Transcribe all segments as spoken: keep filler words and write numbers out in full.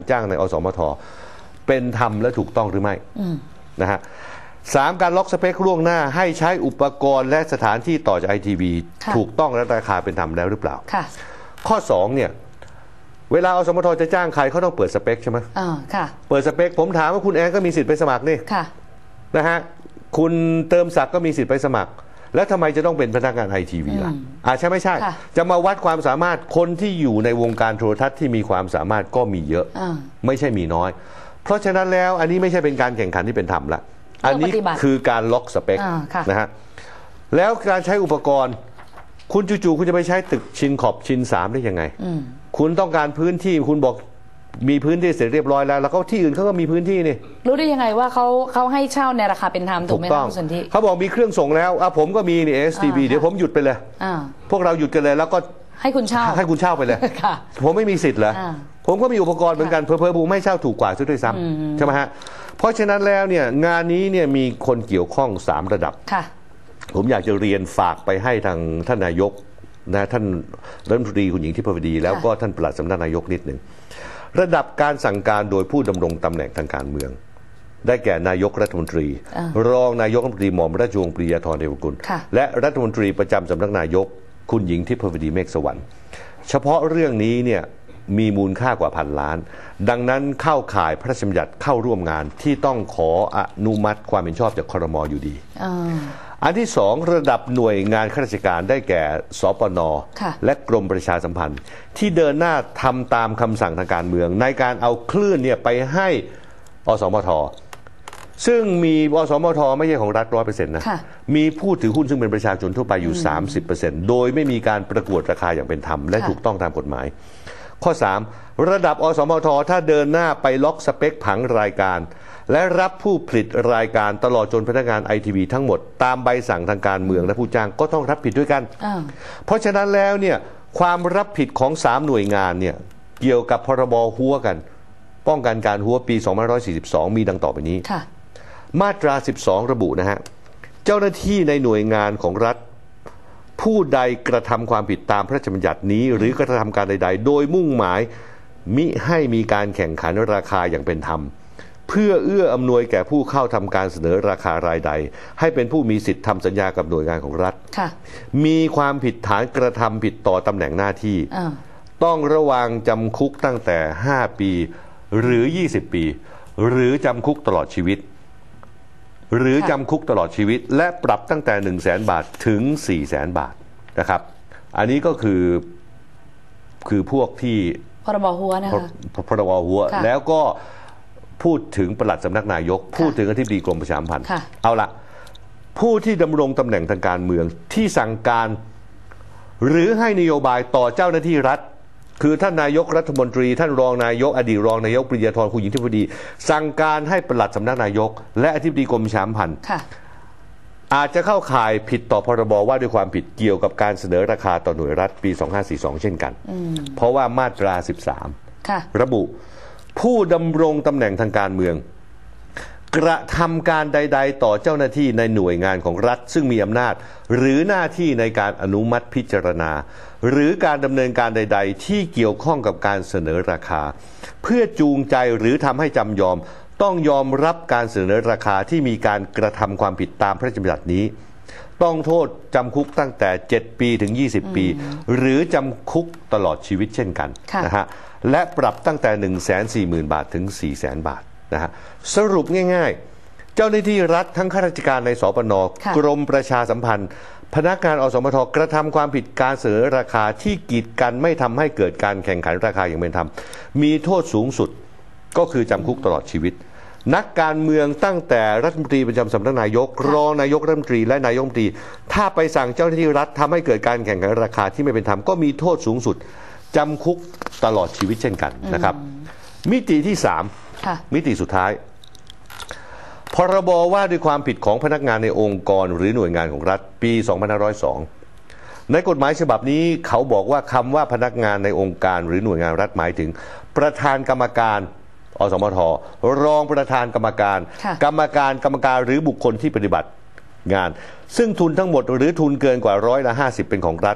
จ้างในอสมทเป็นธรรมและถูกต้องหรือไม่นะฮะสามการล็อกสเปคล่วงหน้าให้ใช้อุปกรณ์และสถานที่ต่อจากไอทีวีถูกต้องและราคาเป็นธรรมแล้วหรือเปล่าข้อสองเนี่ยเวลาอสมทจะจ้างใครเขาต้องเปิดสเปคใช่ไหมอ่าค่ะเปิดสเปคผมถามว่าคุณแอนก็มีสิทธิ์ไปสมัครนี่ค่ะนะฮะคุณเติมศักดิ์ก็มีสิทธิ์ไปสมัครแล้วทำไมจะต้องเป็นพนักงานไอทีวีล่ะอ่าใช่ไม่ใช่จะมาวัดความสามารถคนที่อยู่ในวงการโทรทัศน์ที่มีความสามารถก็มีเยอะไม่ใช่มีน้อยเพราะฉะนั้นแล้วอันนี้ไม่ใช่เป็นการแข่งขันที่เป็นธรรมละอันนี้คือการล็อกสเปคนะฮะแล้วการใช้อุปกรณ์คุณจู่ๆคุณจะไปใช้ตึกชินขอบชินสามได้ยังไงคุณต้องการพื้นที่คุณบอกมีพื้นที่เสร็จเรียบร้อยแล้วแล้วก็ที่อื่นเขาก็มีพื้นที่นี่รู้ได้ยังไงว่าเขาเขาให้เช่าในราคาเป็นธรรมถูกไหมครับคุณสนธิเขาบอกมีเครื่องส่งแล้วอ่ะผมก็มีนี่ เอส ที วี เดี๋ยวผมหยุดไปเลยพวกเราหยุดกันเลยแล้วก็ให้คุณเช่าให้คุณเช่าไปเลยผมไม่มีสิทธิ์เหรอผมก็มีอุปกรณ์เหมือนกันเพอเพอผมไม่เช่าถูกกว่าซะด้วยซ้ำใช่ไหมฮะเพราะฉะนั้นแล้วเนี่ยงานนี้เนี่ยมีคนเกี่ยวข้องสามระดับผมอยากจะเรียนฝากไปให้ทางท่านนายกนะท่านรัฐมนตรีคุณหญิงทิพวดีแล้วก็ท่านปลัดสำนักนายกนิดหนึ่งระดับการสั่งการโดยผู้ดำรงตำแหน่งทางการเมืองได้แก่นายกรัฐมนตรีรองนายกรัฐมนตรีหม่อมราชวงศ์ปรียาธรเทวกุลและรัฐมนตรีประจำสำนักนายกคุณหญิงทิพวดีเมฆสวรรค์เฉพาะเรื่องนี้เนี่ยมีมูลค่ากว่าพันล้านดังนั้นเข้าข่ายพระราชบัญญัติเข้าร่วมงานที่ต้องขออนุมัติความเห็นชอบจากครม.อยู่ดีอันที่สองระดับหน่วยงานข้าราชการได้แก่สปน.และกรมประชาสัมพันธ์ที่เดินหน้าทำตามคำสั่งทางการเมืองในการเอาคลื่นเนี่ยไปให้อสมทซึ่งมีอสมทไม่ใช่ของรัฐร้อยเปอร์เซ็นต์นะมีผู้ถือหุ้นซึ่งเป็นประชาชนทั่วไปอยู่ สามสิบเปอร์เซ็นต์ โดยไม่มีการประกวดราคาอย่างเป็นธรรมและถูกต้องตามกฎหมายข้อสามระดับอสมทถ้าเดินหน้าไปล็อกสเปคผังรายการและรับผู้ผลิตรายการตลอดจนพนักงานไอทีวีทั้งหมดตามใบสั่งทางการเมืองและผู้จ้างก็ต้องรับผิดด้วยกันเพราะฉะนั้นแล้วเนี่ยความรับผิดของสามหน่วยงานเนี่ยเกี่ยวกับพรบหัวกันป้องกันการหัวปีสองพันห้าร้อยสี่สิบสองมีดังต่อไปนี้มาตราสิบสองระบุนะฮะเจ้าหน้าที่ในหน่วยงานของรัฐผู้ใดกระทำความผิดตามพระราชบัญญัตินี้หรือกระทำการใดๆโดยมุ่งหมายมิให้มีการแข่งขันราคาอย่างเป็นธรรมเพื่อเอื้ออำนวยแก่ผู้เข้าทำการเสนอราคารายใดให้เป็นผู้มีสิทธิทำสัญญากับหน่วยงานของรัฐมีความผิดฐานกระทำผิดต่อตำแหน่งหน้าที่ต้องระวังจำคุกตั้งแต่ห้าปีหรือยี่สิบปีหรือจำคุกตลอดชีวิตหรือจำคุกตลอดชีวิตและปรับตั้งแต่ หนึ่งแสน บาทถึง สี่แสน บาทนะครับอันนี้ก็คือคือพวกที่พรบหัวนะคะพรบหัวแล้วก็พูดถึงปลัดสำนักนายกพูดถึงอธิบดีกรมประชาสัมพันธ์เอาละผู้ที่ดำรงตำแหน่งทางการเมืองที่สั่งการหรือให้นโยบายต่อเจ้าหน้าที่รัฐคือท่านนายกรัฐมนตรีท่านรองนายกอดีตรองนายกปรียาธรคุณหญิงทิพวดีสั่งการให้ปลัดสำนักนายกและอธิบดีกรมประชาสัมพันธ์อาจจะเข้าข่ายผิดต่อพรบว่าด้วยความผิดเกี่ยวกับการเสนอราคาต่อหน่วยรัฐปีสองพันห้าร้อยสี่สิบสองเช่นกันเพราะว่ามาตราสิบสามระบุผู้ดำรงตำแหน่งทางการเมืองกระทำการใดๆต่อเจ้าหน้าที่ในหน่วยงานของรัฐซึ่งมีอำนาจหรือหน้าที่ในการอนุมัติพิจารณาหรือการดำเนินการใดๆที่เกี่ยวข้องกับการเสนอราคาเพื่อจูงใจหรือทำให้จำยอมต้องยอมรับการเสนอราคาที่มีการกระทำความผิดตามพระราชบัญญัตินี้ต้องโทษจำคุกตั้งแต่เจ็ดปีถึงยี่สิบปีหรือจำคุกตลอดชีวิตเช่นกันนะฮะและปรับตั้งแต่ หนึ่งแสนสี่หมื่น บาทถึง สี่แสน บาทนะฮะสรุปง่ายๆเจ้าหน้าที่รัฐทั้งข้าราชการในสปน.กรมประชาสัมพันธ์พนักงานอสมทกระทำความผิดการเสนอราคาที่กีดกันไม่ทำให้เกิดการแข่งขันราคาอย่างเป็นธรรมมีโทษสูงสุดก็คือจำคุกตลอดชีวิตนักการเมืองตั้งแต่รัฐมนตรีประจำสำนักนายกรองนายกรัฐมนตรีและนายกรัฐมนตรีถ้าไปสั่งเจ้าหน้าที่รัฐทำให้เกิดการแข่งขันราคาที่ไม่เป็นธรรมก็มีโทษสูงสุดจำคุกตลอดชีวิตเช่นกันนะครับมิติที่สามมิติสุดท้ายพรบว่าด้วยความผิดของพนักงานในองค์กรหรือหน่วยงานของรัฐปีสองพันห้าร้อยสองในกฎหมายฉบับนี้เขาบอกว่าคำว่าพนักงานในองค์การหรือหน่วยงานรัฐหมายถึงประธานกรรมการอสมทรองประธานกรรมการกรรมการกรรมการหรือบุคคลที่ปฏิบัติงานซึ่งทุนทั้งหมดหรือทุนเกินกว่าร้อยละห้าสิบเป็นของรัฐ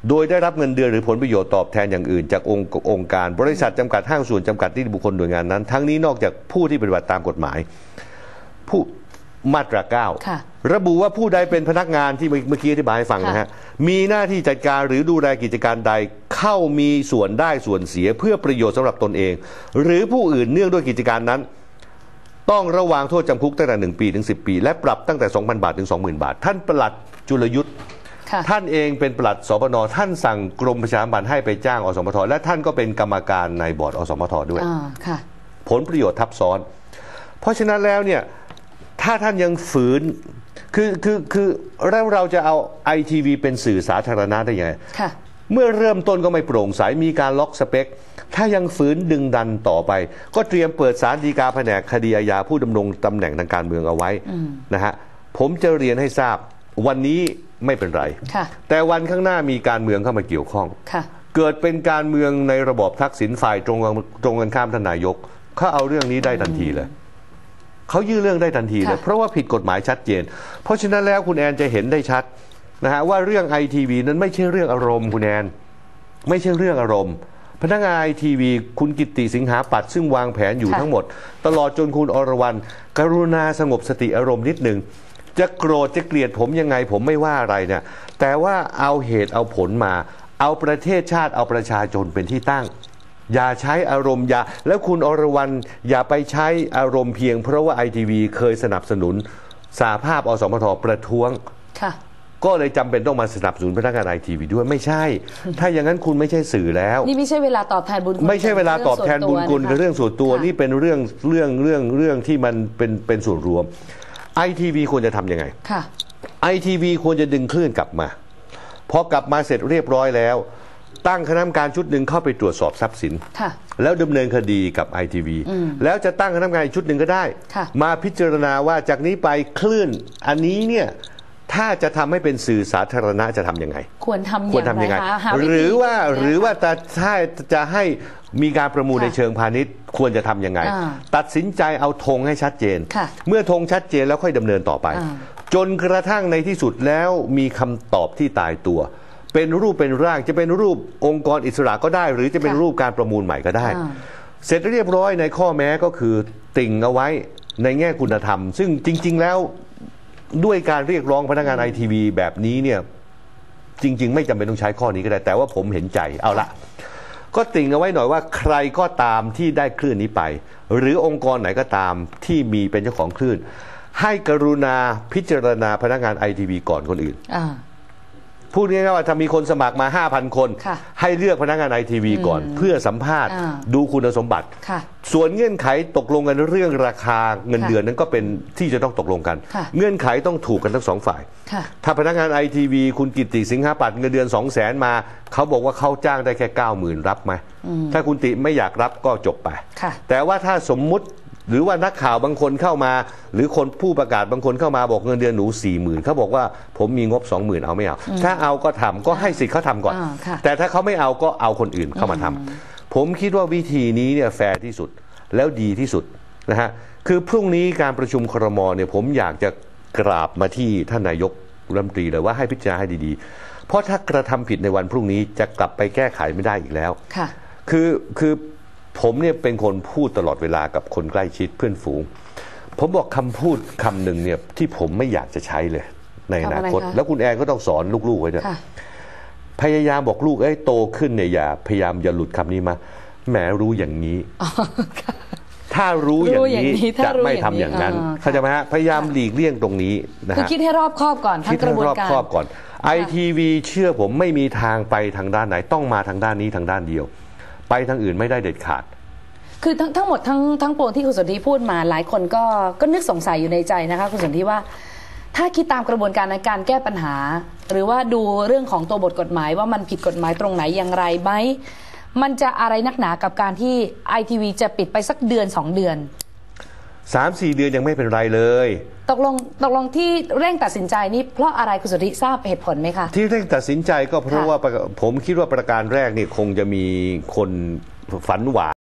โดยได้รับเงินเดือนหรือผลประโยชน์ตอบแทนอย่างอื่นจากองค์องค์การบริษัทจำกัดห้างส่วนจำกัดนิติบุคคลหน่วยงานนั้นทั้งนี้นอกจากผู้ที่ปฏิบัติตามกฎหมายผู้มาตราเก้าระบุว่าผู้ใดเป็นพนักงานที่เมื่อกี้อธิบายให้ฟังนะฮะมีหน้าที่จัดการหรือดูแลกิจการใดเข้ามีส่วนได้ส่วนเสียเพื่อประโยชน์สำหรับตนเองหรือผู้อื่นเนื่องด้วยกิจการนั้นต้องระวางโทษจำคุกตั้งแต่หนึ่งปีถึงสิบปีและปรับตั้งแต่ สองพัน บาทถึง สองหมื่น บาทท่านปลัดจุลยุทธท่านเองเป็นปลัดสปนท่านสั่งกรมประชาสัมพันธ์ให้ไปจ้างอสมทและท่านก็เป็นกรรมการในบอร์ดอสมทด้วยผลประโยชน์ทับซ้อนเพราะฉะนั้นแล้วเนี่ยถ้าท่านยังฝืนคือคือคือแล้วเราจะเอาไอทีวีเป็นสื่อสาธารณะได้ยังไงเมื่อเริ่มต้นก็ไม่โปร่งใสมีการล็อกสเปคถ้ายังฝืนดึงดันต่อไปก็เตรียมเปิดศาลฎีกาแผนกคดีอาญาผู้ดำรงตำแหน่งทางการเมืองเอาไว้นะฮะผมจะเรียนให้ทราบวันนี้ไม่เป็นไรแต่วันข้างหน้ามีการเมืองเข้ามาเกี่ยวข้องเกิดเป็นการเมืองในระบอบทักษิณฝ่ายตรงตรงกันข้ามท่านนายกเขาเอาเรื่องนี้ได้ทันทีเลยเขายื่นเรื่องได้ทันทีเลยเพราะว่าผิดกฎหมายชัดเจนเพราะฉะนั้นแล้วคุณแอนจะเห็นได้ชัดนะฮะว่าเรื่องไอทีวีนั้นไม่ใช่เรื่องอารมณ์คุณแอนไม่ใช่เรื่องอารมณ์พนักงานไอทีวีคุณกิตติสิงหาปัตย์ซึ่งวางแผนอยู่ทั้งหมดตลอดจนคุณอรวรรณกรุณาสงบสติอารมณ์นิดหนึ่งจะโกรธจะเกลียดผมยังไงผมไม่ว่าอะไรเนี่ยแต่ว่าเอาเหตุเอาผลมาเอาประเทศชาติเอาประชาชนเป็นที่ตั้งอย่าใช้อารมณ์อย่าแล้วคุณอรวรรณอย่าไปใช้อารมณ์เพียงเพราะว่าไอทีวีเคยสนับสนุนสหภาพอสมทประท้วงก็เลยจำเป็นต้องมาสนับสนุนพนักงานไอทีวีด้วยไม่ใช่ ถ้าอย่างนั้นคุณไม่ใช่สื่อแล้วนี่ไม่ใช่เวลาตอบแทนบุญคุณไม่ใช่เวลาตอบแทนบุญคุณกับเรื่องส่วนตัวนี่เป็นเรื่องเรื่องเรื่องเรื่องที่มันเป็นเป็นส่วนรวมไอทีวีควรจะทำยังไงไอทีวีควรจะดึงคลื่นกลับมาพอกลับมาเสร็จเรียบร้อยแล้วตั้งคณะกรรมการชุดหนึ่งเข้าไปตรวจสอบทรัพย์สินแล้วดำเนินคดีกับไอทีวีแล้วจะตั้งคณะกรรมการชุดหนึ่งก็ได้มาพิจารณาว่าจากนี้ไปคลื่นอันนี้เนี่ยถ้าจะทำให้เป็นสื่อสาธารณะจะทำยังไงควรทำควรทำยังไงหรือว่าหรือว่าถ้าจะให้มีการประมูลในเชิงพาณิชย์ควรจะทำยังไงตัดสินใจเอาธงให้ชัดเจนเมื่อธงชัดเจนแล้วค่อยดำเนินต่อไปจนกระทั่งในที่สุดแล้วมีคำตอบที่ตายตัวเป็นรูปเป็นร่างจะเป็นรูปองค์กรอิสระก็ได้หรือจะเป็นรูปการประมูลใหม่ก็ได้เสร็จเรียบร้อยในข้อแม้ก็คือติ่งเอาไว้ในแง่คุณธรรมซึ่งจริงๆแล้วด้วยการเรียกร้องพนักงานไอทีวีแบบนี้เนี่ยจริงๆไม่จำเป็นต้องใช้ข้อนี้ก็ได้แต่ว่าผมเห็นใจเอาละก็ติ่งเอาไว้หน่อยว่าใครก็ตามที่ได้คลื่นนี้ไปหรือองค์กรไหนก็ตามที่มีเป็นเจ้าของคลื่นให้กรุณาพิจารณาพนักงานไอทีวีก่อนคนอื่นพูดง่ายๆว่าถ้ามีคนสมัครมา ห้าพัน คนให้เลือกพนักงานไอทีวีก่อนเพื่อสัมภาษณ์ดูคุณสมบัติส่วนเงื่อนไขตกลงกันเรื่องราคาเงินเดือนนั้นก็เป็นที่จะต้องตกลงกันเงื่อนไขต้องถูกกันทั้งสองฝ่ายถ้าพนักงานไอทีวีคุณกิตติสิงหาปัตย์เงินเดือน สองแสน มาเขาบอกว่าเขาจ้างได้แค่ เก้าหมื่น รับไหมถ้าคุณติไม่อยากรับก็จบไปแต่ว่าถ้าสมมุติหรือว่านักข่าวบางคนเข้ามาหรือคนผู้ประกาศบางคนเข้ามาบอกเงินเดือนหนู สี่หมื่น เขาบอกว่าผมมีงบ สองหมื่น เอาไม่เอาถ้าเอาก็ทำก็ให้สิทธิ์เขาทำก่อนแต่ถ้าเขาไม่เอาก็เอาคนอื่นเข้ามาทำผมคิดว่าวิธีนี้เนี่ยแฟร์ที่สุดแล้วดีที่สุดนะฮะคือพรุ่งนี้การประชุมครม.เนี่ยผมอยากจะกราบมาที่ท่านนายกรัฐมนตรีเลยว่าให้พิจารณาให้ดีๆเพราะถ้ากระทำผิดในวันพรุ่งนี้จะกลับไปแก้ไขไม่ได้อีกแล้วคือคือผมเนี่ยเป็นคนพูดตลอดเวลากับคนใกล้ชิดเพื่อนฝูงผมบอกคำพูดคำหนึ่งเนี่ยที่ผมไม่อยากจะใช้เลยในอนาคตแล้วคุณแอนก็ต้องสอนลูกๆไว้ด้วยพยายามบอกลูกเอ้ยโตขึ้นเนี่ยอย่าพยายามอย่าหลุดคำนี้มาแหมรู้อย่างนี้ถ้ารู้อย่างนี้จะไม่ทำอย่างนั้นเข้าใจไหมฮะพยายามหลีกเลี่ยงตรงนี้นะฮะคือคิดให้รอบคอบก่อนทั้งกระบวนการคิดให้รอบคอบก่อนไอทีวีเชื่อผมไม่มีทางไปทางด้านไหนต้องมาทางด้านนี้ทางด้านเดียวไปทางอื่นไม่ได้เด็ดขาดคือทั้งทั้งหมดทั้งทั้งปวงที่คุณสนธิพูดมาหลายคนก็ก็นึกสงสัยอยู่ในใจนะคะคุณสนธิว่าถ้าคิดตามกระบวนการในการแก้ปัญหาหรือว่าดูเรื่องของตัวบทกฎหมายว่ามันผิดกฎหมายตรงไหนอย่างไรไหมมันจะอะไรนักหนากับการที่ไอทีวีจะปิดไปสักเดือนสองเดือนสามสี่เดือนยังไม่เป็นไรเลยตกลงตกลงที่เร่งตัดสินใจนี่เพราะอะไรคุณสนธิทราบเหตุผลไหมคะที่เร่งตัดสินใจก็เพราะว่าผมคิดว่าประการแรกนี่คงจะมีคนฝันหวาน